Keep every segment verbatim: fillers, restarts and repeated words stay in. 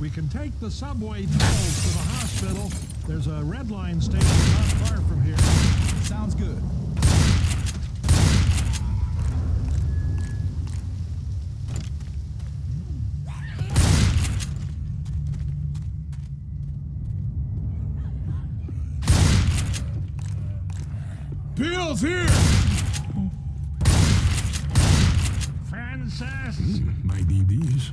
We can take the subway tolls to the hospital. There's a red line station not far from here. Sounds good. Bill's here! Francis! Mm, might need these.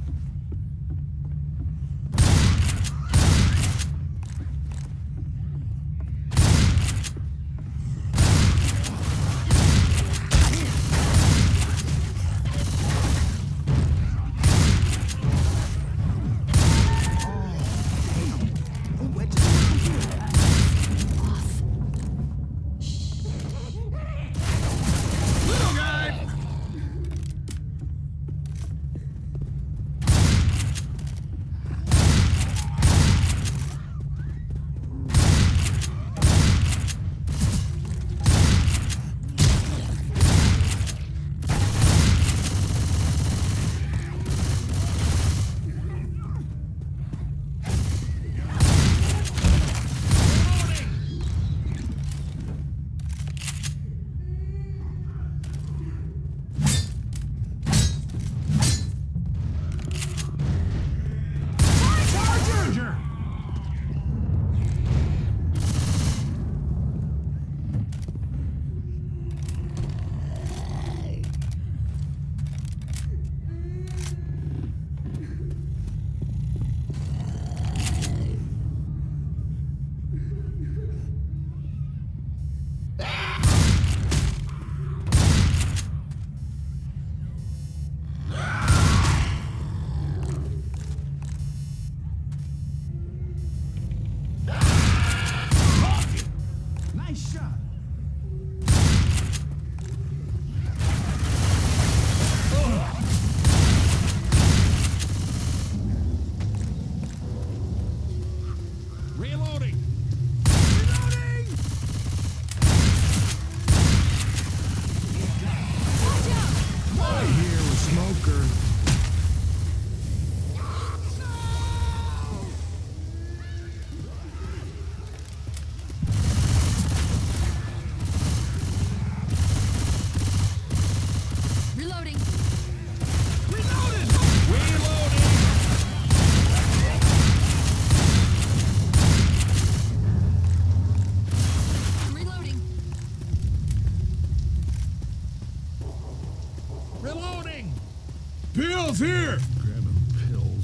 Bill's here! Grabbing pills.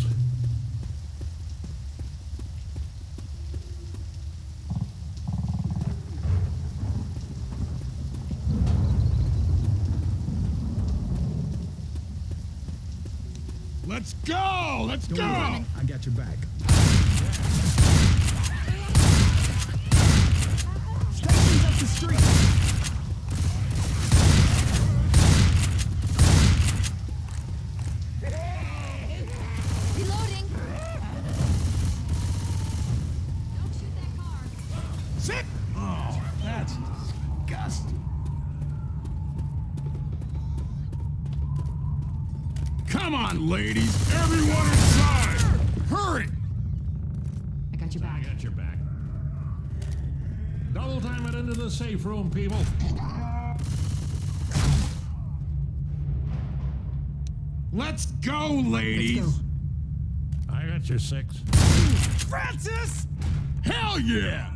Let's go! Let's Don't go! worry, I got your back. Station's up the street. Oh, that's disgusting. Come on, ladies! Everyone inside! Hurry! I got your back. I got your back. Double time it into the safe room, people. Let's go, ladies! Let's go. I got your six. Francis! Hell yeah!